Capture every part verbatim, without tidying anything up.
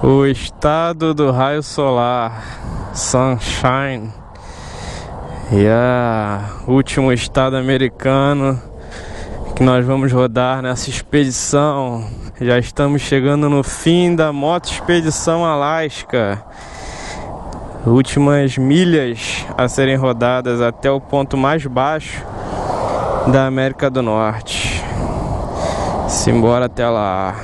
O estado do raio solar, Sunshine, e é o último estado americano que nós vamos rodar nessa expedição. Já estamos chegando no fim da Moto Expedição Alasca. Últimas milhas a serem rodadas até o ponto mais baixo da América do Norte. Simbora até lá.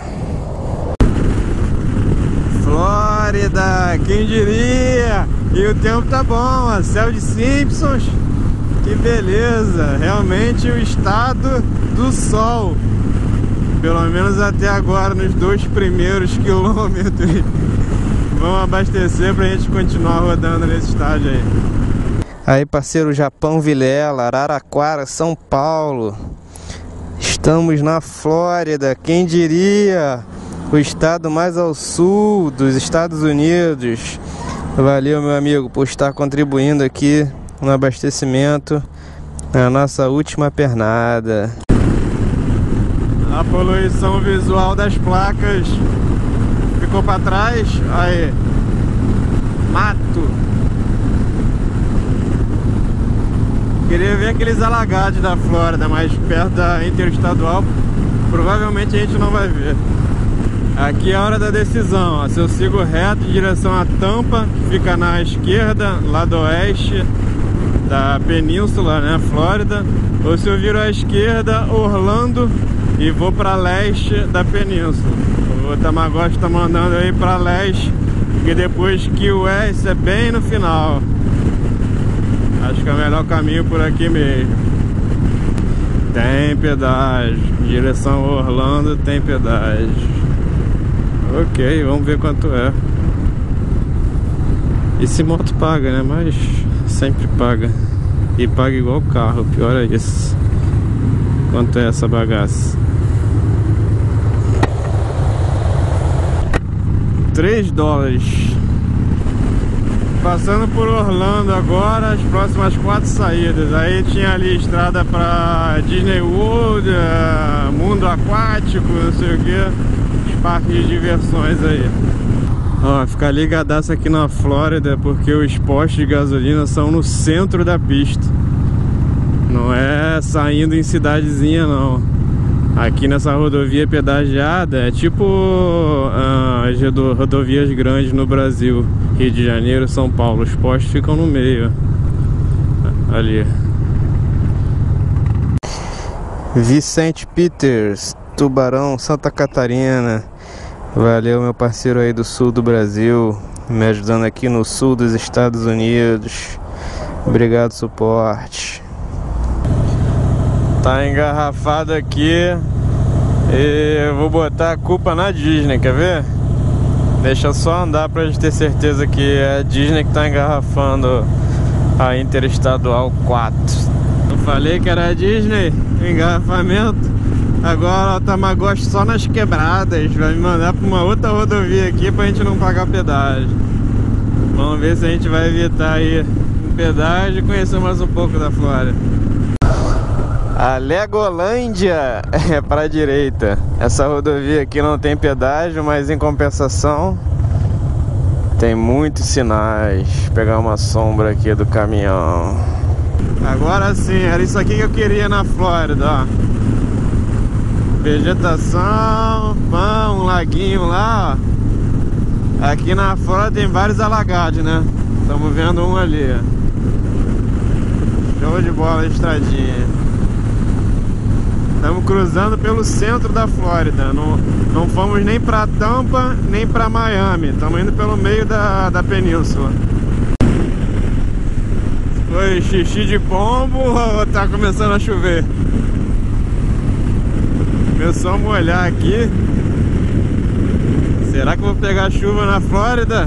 Flórida, quem diria? E o tempo tá bom, ó, céu de Simpsons. Que beleza, realmente o estado do sol. Pelo menos até agora, nos dois primeiros quilômetros. Vamos abastecer pra gente continuar rodando nesse estádio aí. Aí, parceiro, Japão Vilela, Araraquara, São Paulo. Estamos na Flórida, quem diria? O estado mais ao sul dos Estados Unidos. Valeu, meu amigo, por estar contribuindo aqui no abastecimento na nossa última pernada. A poluição visual das placas ficou para trás. Aí, mato. Queria ver aqueles alagados da Flórida, mas perto da interestadual provavelmente a gente não vai ver. Aqui é a hora da decisão, ó. Se eu sigo reto em direção à Tampa, que fica na esquerda, lado oeste da península, né, Flórida, ou se eu viro à esquerda, Orlando, e vou para leste da península. O Tamagotchi tá mandando aí para leste, porque depois que o West é bem no final. Acho que é o melhor caminho por aqui mesmo. Tem pedágio, em direção a Orlando tem pedágio. Ok, vamos ver quanto é. Esse moto paga, né? Mas sempre paga. E paga igual carro, pior é isso. Quanto é essa bagaça? três dólares. Passando por Orlando agora, as próximas quatro saídas. Aí tinha ali estrada pra Disney World, Mundo Aquático, não sei o que. Parques de diversões aí. Ó, ficar ligadaço aqui na Flórida, porque os postos de gasolina são no centro da pista. Não é saindo em cidadezinha, não. Aqui nessa rodovia pedagiada é tipo ah, as rodovias grandes no Brasil. Rio de Janeiro, São Paulo. Os postos ficam no meio. Ali. Vicente Peters, Tubarão, Santa Catarina. Valeu, meu parceiro aí do sul do Brasil, me ajudando aqui no sul dos Estados Unidos. Obrigado, suporte. Tá engarrafado aqui e eu vou botar a culpa na Disney, quer ver? Deixa só andar pra gente ter certeza que é a Disney que tá engarrafando a Interestadual quatro. Eu falei que era a Disney, engarrafamento. Agora o Tamagotchi só nas quebradas. Vai me mandar pra uma outra rodovia aqui pra gente não pagar pedágio. Vamos ver se a gente vai evitar aí um pedágio e conhecer mais um pouco da Flórida. A Legolândia é pra direita. Essa rodovia aqui não tem pedágio, mas em compensação tem muitos sinais. Vou pegar uma sombra aqui do caminhão. Agora sim, era isso aqui que eu queria na Flórida, ó. Vegetação, pão, um laguinho lá, ó. Aqui na Flórida tem vários alagados, né? Estamos vendo um ali. Show de bola, estradinha. Estamos cruzando pelo centro da Flórida. Não, não fomos nem pra Tampa, nem pra Miami. Estamos indo pelo meio da, da península. Foi xixi de pombo ou tá começando a chover? Começou a molhar aqui. Será que eu vou pegar chuva na Flórida?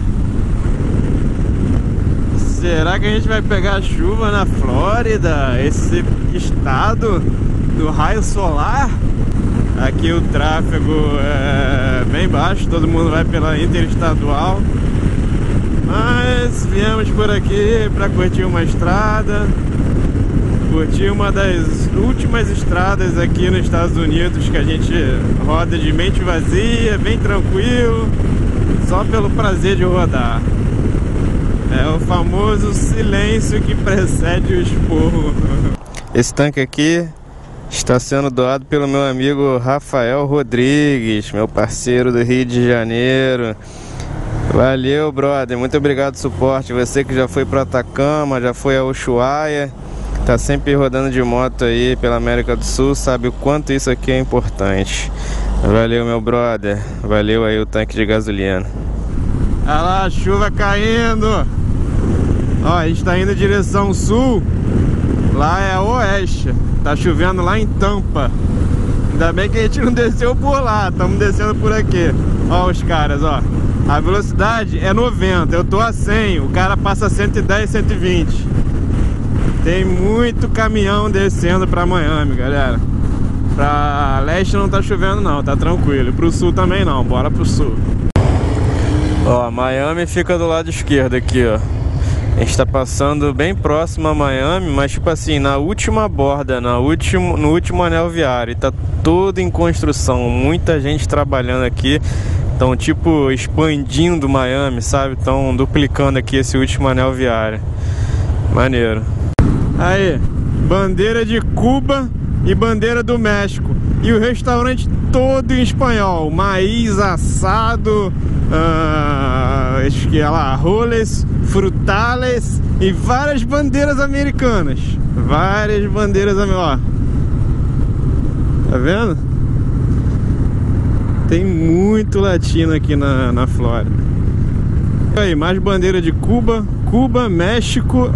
Será que a gente vai pegar chuva na Flórida? Esse estado do raio solar? Aqui o tráfego é bem baixo, todo mundo vai pela interestadual. Mas viemos por aqui para curtir uma estrada. Curti uma das últimas estradas aqui nos Estados Unidos, que a gente roda de mente vazia, bem tranquilo, só pelo prazer de rodar. É o famoso silêncio que precede o esporro. Esse tanque aqui está sendo doado pelo meu amigo Rafael Rodrigues, meu parceiro do Rio de Janeiro. Valeu, brother, muito obrigado pelo suporte. Você que já foi para Atacama, já foi a Ushuaia, tá sempre rodando de moto aí pela América do Sul, sabe o quanto isso aqui é importante. Valeu, meu brother, valeu aí o tanque de gasolina. Olha lá a chuva caindo. Ó, a gente tá indo em direção sul. Lá é oeste. Tá chovendo lá em Tampa. Ainda bem que a gente não desceu por lá. Estamos descendo por aqui. Ó os caras, ó. A velocidade é noventa. Eu tô a cem. O cara passa cento e dez, cento e vinte. Tem muito caminhão descendo pra Miami, galera. Pra leste não tá chovendo não, tá tranquilo. E pro sul também não. Bora pro sul. Ó, Miami fica do lado esquerdo aqui, ó. A gente tá passando bem próximo a Miami, mas tipo assim, na última borda, na último, no último anel viário. E tá todo em construção, muita gente trabalhando aqui. Estão tipo expandindo Miami, sabe? Estão duplicando aqui esse último anel viário. Maneiro. Aí, bandeira de Cuba e bandeira do México. E o restaurante todo em espanhol. Maíz assado, uh, acho que é lá, roles, frutales e várias bandeiras americanas. Várias bandeiras americanas. Tá vendo? Tem muito latino aqui na, na Flórida. Aí, mais bandeira de Cuba, Cuba, México.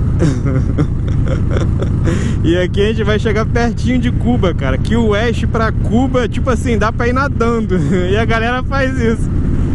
E aqui a gente vai chegar pertinho de Cuba, cara. Que o oeste pra Cuba, tipo assim, dá pra ir nadando. E a galera faz isso.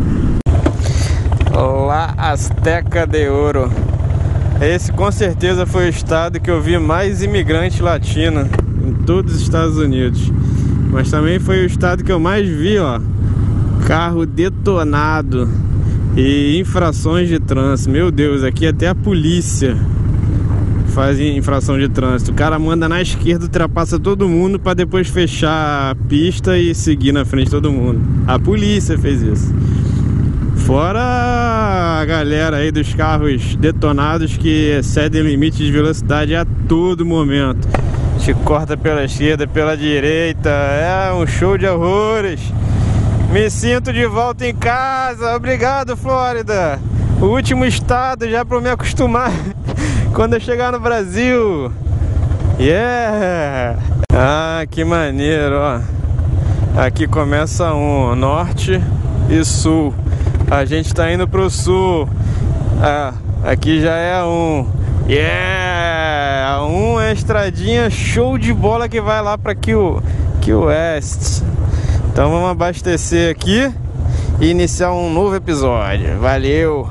La Azteca de Oro. Esse com certeza foi o estado que eu vi mais imigrante latino em todos os Estados Unidos. Mas também foi o estado que eu mais vi, ó, carro detonado e infrações de trânsito. Meu Deus, aqui até a polícia faz infração de trânsito. O cara manda na esquerda, ultrapassa todo mundo pra depois fechar a pista e seguir na frente de todo mundo. A polícia fez isso. Fora a galera aí dos carros detonados que excedem o limite de velocidade a todo momento. Te corta pela esquerda, pela direita. É um show de horrores. Me sinto de volta em casa. Obrigado, Flórida. O último estado já pra me acostumar quando eu chegar no Brasil. Yeah! Ah, que maneiro, ó. Aqui começa um, norte e sul. A gente tá indo pro sul. Ah, aqui já é um. Yeah! Um é a estradinha show de bola que vai lá pra Key West. Então vamos abastecer aqui e iniciar um novo episódio. Valeu!